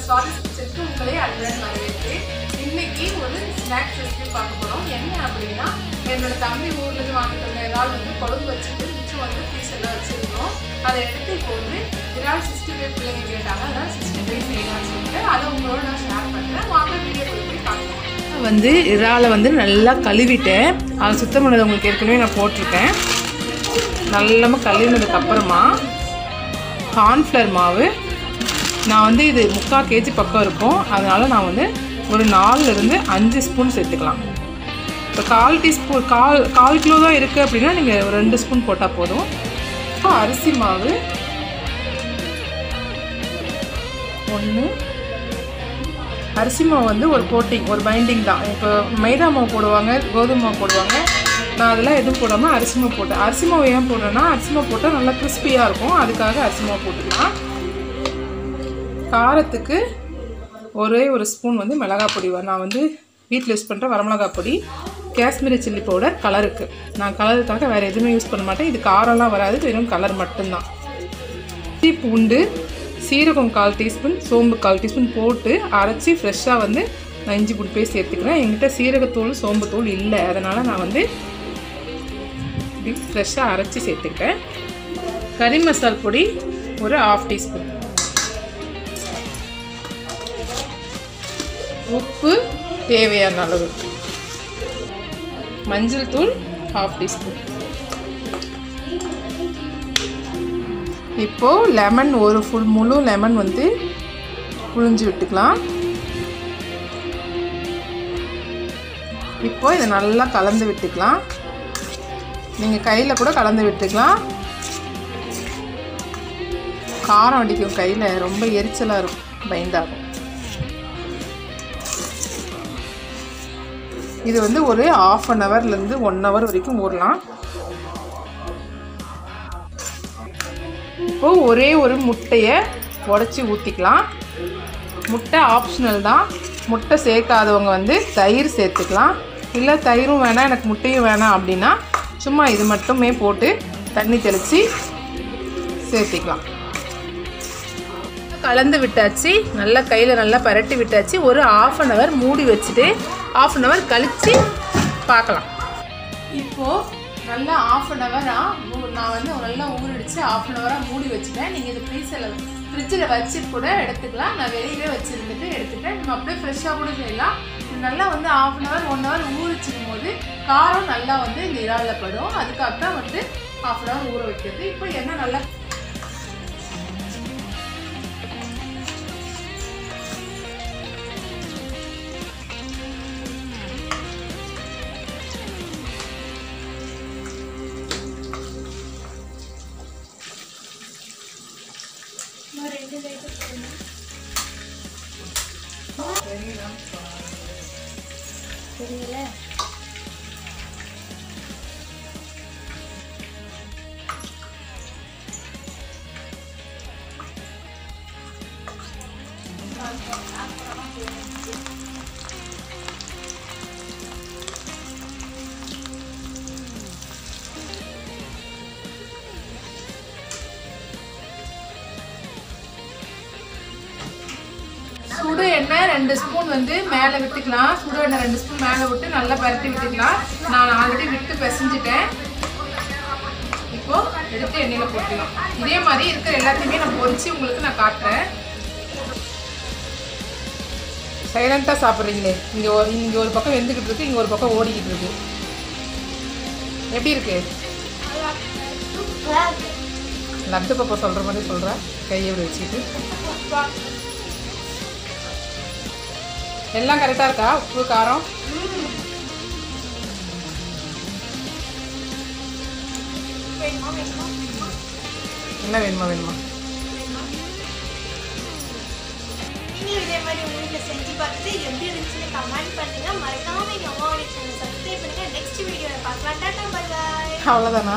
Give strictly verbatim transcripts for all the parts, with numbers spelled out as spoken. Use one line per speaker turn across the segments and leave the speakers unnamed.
சுவாரஸ் கிச்சனுக்கு உங்களே அன்புடன் வரவேற்று இன்னைக்கு ஒரு ஸ்நாக்ஸ் ரெசிபி பார்க்க போகிறோம். என்ன அப்படின்னா, என்னோட தம்பி ஊர்லேருந்து வாங்கிட்டு வந்த இறால் வந்து குழம்பு வச்சுட்டு மிச்சம் வந்து பீஸ் எல்லாம் வச்சுருந்தோம். அதை எடுத்து இப்போ வந்து இறால் சிக்ஸ்டி ஃபைவ் பிள்ளைங்க கேட்டாங்க, அதனால் சிக்ஸ்டி ஃபைவ் செய்யலாம்னு சொல்லிட்டு அதை உங்களோட நான் ஷேர் பண்ணுறேன். வாங்க வீடியோ போய் பார்க்கலாம். வந்து இறாலை வந்து நல்லா கழுவிட்டேன். அதை சுத்தம் பண்ணது உங்களுக்கு ஏற்கனவே நான் போட்டிருக்கேன். நல்லா கழுவினதுக்கப்புறமா கார்ன்ஃப்ளவர் மாவு நான் வந்து இது முக்கால் கேஜி பக்கம் இருக்கும், அதனால் நான் வந்து ஒரு நாலுலேருந்து அஞ்சு ஸ்பூன் சேர்த்துக்கலாம். இப்போ கால் டீஸ்பூன் கால் கால் கிலோ தான் இருக்குது அப்படின்னா நீங்கள் ஒரு ரெண்டு ஸ்பூன் போட்டால் போதும். அரிசி மாவு ஒன்று. அரிசி மாவு வந்து ஒரு கோட்டிங் ஒரு பைண்டிங் தான். இப்போ மைதா மாவு போடுவாங்க, கோதுமை மாவு போடுவாங்க. நான் அதெல்லாம் எதுவும் போடாமல் அரிசி மாவு போட்டேன். அரிசி மாவு ஏன் போடுறேன்னா, அரிசி மாவு போட்டால் நல்லா கிறிஸ்பியாக இருக்கும், அதுக்காக அரிசி மாவு போட்டுக்கலாம். காரத்துக்கு ஒரே ஒரு ஸ்பூன் வந்து மிளகாய் பொடி. நான் வந்து வீட்டில் யூஸ் பண்ணுற வரமிளகாய் பொடி, காஷ்மீரி சில்லி பவுடர் கலருக்கு. நான் கலருக்காக வேறு எதுவுமே யூஸ் பண்ண மாட்டேன். இது காரம்லாம் வராது, வெறும் கலர் மட்டும்தான். இஞ்சி பூண்டு சீரகம் கால் டீஸ்பூன், சோம்பு கால் டீஸ்பூன் போட்டு அரைச்சி ஃப்ரெஷ்ஷாக வந்து நான் இஞ்சி பூண்டு போய் சேர்த்துக்கிறேன். என்கிட்ட சீரகத்தூள் சோம்புத்தூள் இல்லை, அதனால் நான் வந்து இப்படி ஃப்ரெஷ்ஷாக அரைச்சி சேர்த்துக்கிறேன். கறி மசால் பொடி ஒரு ஆஃப் டீஸ்பூன், உப்பு தேவையான அளவு, மஞ்சள் தூள் ஹாஃப் டீஸ்பூன். இப்போது லெமன் ஒரு ஃபுல் முழு லெமன் வந்து புழிஞ்சு விட்டுக்கலாம். இப்போ இதை நல்லா கலந்து விட்டுக்கலாம். நீங்கள் கையில் கூட கலந்து விட்டுக்கலாம். காரம் அடிக்கும், கையில் ரொம்ப எரிச்சலாக இருக்கும், பயந்தாகும். இது வந்து ஒரு ஆஃப் அன் ஹவர்லேருந்து ஒன் ஹவர் வரைக்கும் ஊறலாம். இப்போது ஒரே ஒரு முட்டையை உடச்சி ஊற்றிக்கலாம். முட்டை ஆப்ஷனல் தான். முட்டை சேர்க்காதவங்க வந்து தயிர் சேர்த்துக்கலாம். இல்லை தயிரும் வேணாம், எனக்கு முட்டையும் வேணாம் அப்படின்னா சும்மா இது மட்டுமே போட்டு தண்ணி தெளித்து சேர்த்திக்கலாம். கலந்து விட்டாச்சு, நல்லா கையில் நல்லா பரட்டி விட்டாச்சு. ஒரு ஆஃப் அன் ஹவர் மூடி வச்சுட்டு ஆஃப் அன் ஹவர் கழித்து பார்க்கலாம். இப்போது நல்லா ஆஃப் அன் ஹவராக நான் வந்து நல்லா ஊறிடுச்சு. ஆஃப் அன் ஹவராக மூடி வச்சுட்டேன். நீங்கள் இது ஃப்ரீசரில் ஃப்ரிட்ஜில் வச்சு கூட எடுத்துக்கலாம். நான் வெளியவே வச்சுருந்துட்டு எடுத்துட்டேன். நம்ம அப்படியே ஃப்ரெஷ்ஷாக கூட செய்யலாம். நல்லா வந்து half an hour one hour ஊறிச்சிடும் போது காரம் நல்லா வந்து இந்த இறாலில் படும். அதுக்காக தான் வந்து ஆஃப் அன் ஹவர் ஊற வைக்கிறது. இப்போ என்ன நல்லா தெரியல. சுடு எண்ணெய் ரெண்டு ஸ்பூன் வந்து மேலே விட்டுக்கலாம். சுடு எண்ணெய் ரெண்டு ஸ்பூன் மேலே விட்டு நல்லா பரட்டி விட்டுக்கலாம். நான் ஆல்ரெடி விட்டு பிசைஞ்சிட்டேன். இப்போது எடுத்து எண்ணெயில் போட்டுக்கலாம். இதே மாதிரி இருக்கிற எல்லாத்தையுமே நான் பொரிச்சு உங்களுக்கு நான் காட்டுறேன். சைலண்ட்டாக சாப்பிட்றீங்களே, இங்கே இங்கே ஒரு பக்கம் வெந்துக்கிட்டு இருக்கு, இங்கே ஒரு பக்கம் ஓடிக்கிட்டு இருக்கு. எப்படி இருக்கு? லட்டு பப்பா சொல்கிற மாதிரி சொல்கிறேன், கையை வச்சுக்கிட்டு. எல்லாம் கரெக்டாக இருக்கா? உப்பு காரம் என்ன வேணுமா வேணுமா
நீங்களும் இதே மாதிரி உங்கள் வீட்டில் செஞ்சு பார்த்துட்டு எப்படி இருந்துச்சுன்னு கமெண்ட் பண்ணுங்க. மறக்காம எங்கள் அம்மாவோட சேனல் சப்ஸ்கிரைப் பண்ணுங்க. நெக்ஸ்ட் வீடியோவில் பார்க்கலாம். Tata bye bye.
அவ்வளோதானா?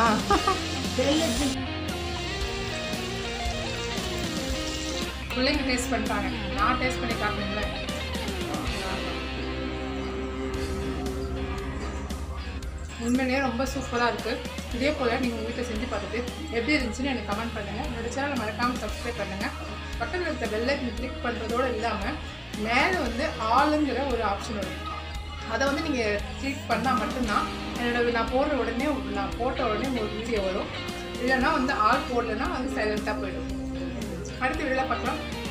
பிள்ளைங்க டேஸ்ட் பண்ணிட்டாங்க, நான் டேஸ்ட் பண்ணி காட்டுங்களேன். உண்மையிலேயே ரொம்ப சூப்பராக இருக்குது. இதே போல் நீங்கள் உங்கள் வீட்டில் செஞ்சு பார்த்துட்டு எப்படி இருந்துச்சுன்னு எனக்கு கமெண்ட் பண்ணுங்கள். என்னோடய சேனலை மறக்காமல் சப்ஸ்கிரைப் பண்ணுங்கள். பக்கத்தில் இருக்க பெல்லைக்கன் கிளிக் பண்ணுறதோடு இல்லாமல் மேலே வந்து ஆளுங்கிற ஒரு ஆப்ஷன் வரும். அதை வந்து நீங்கள் கிளிக் பண்ணால் மட்டும்தான் என்னோட நான் போடுற உடனே நான் போட்ட உடனே ஒரு வீடியோ வரும். இல்லைன்னா வந்து ஆள் போடலைன்னா வந்து சைலண்ட்டாக போயிடும். அடுத்த வீடியோவில் பார்க்கலாம்.